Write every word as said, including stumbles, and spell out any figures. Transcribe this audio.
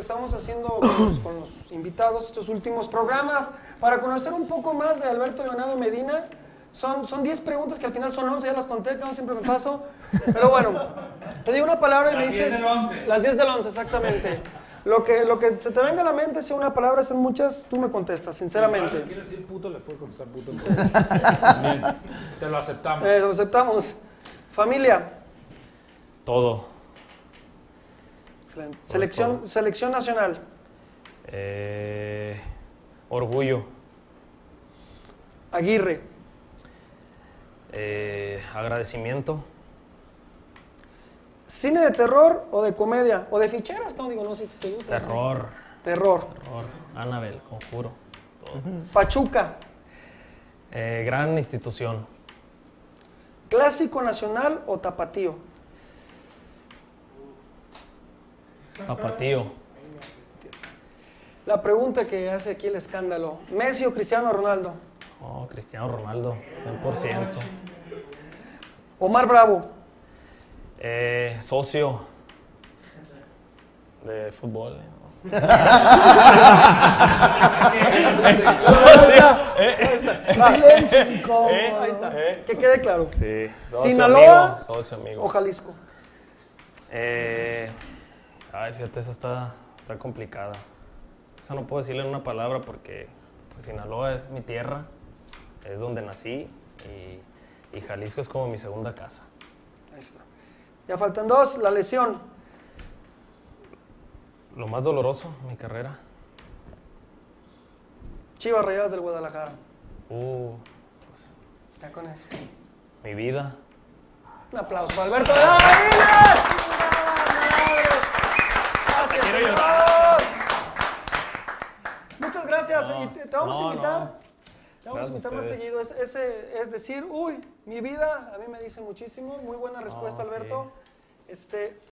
estamos haciendo con los, con los invitados estos últimos programas para conocer un poco más de Alberto Leonardo Medina. Son, son diez preguntas que al final son once, ya las conté, no siempre me paso. Pero bueno, te digo una palabra y me dices... Las diez del once. Las diez del once, exactamente. Lo que, lo que se te venga a la mente, si una palabra, son muchas, tú me contestas, sinceramente. Si quieres decir puto, le puedes contestar puto. También, te lo aceptamos. Eh, lo aceptamos. Familia. Todo. Excelente. Todo Selección, es todo. selección nacional. Eh, orgullo. Aguirre. Eh, agradecimiento. ¿Cine de terror o de comedia? ¿O de ficheras? No, digo, no sé si te gusta. Terror. Terror. Terror. Annabelle, Conjuro. Todo. Pachuca. Eh, gran institución. ¿Clásico nacional o tapatío? Tapatío. La pregunta que hace aquí el escándalo. ¿Messi o Cristiano Ronaldo? Oh, Cristiano Ronaldo, cien por ciento. Omar Bravo. Eh, socio de fútbol. ¿no? Silencio incómodo. Eh, ahí está. Eh. Que quede claro. Sí. Socio ¿Sinaloa amigo, socio amigo. o Jalisco? Eh, ay, fíjate, esa está, está complicada. Esa no puedo decirle en una palabra porque pues, Sinaloa es mi tierra, es donde nací y, y Jalisco es como mi segunda casa. Ahí está. Ya faltan dos. La lesión. Lo más doloroso en mi carrera. Chivas Rayadas del Guadalajara. Uh, pues, Ya con eso. mi vida. Un aplauso para Alberto de la Medina. Gracias, Quiero señor. llorar. Muchas gracias. No, y te, te vamos no, a invitar. no. Te vamos a Gracias a invitar más ustedes. seguido. Es, ese, es decir, uy, mi vida, a mí me dice muchísimo. Muy buena respuesta, No, Alberto. sí. Este,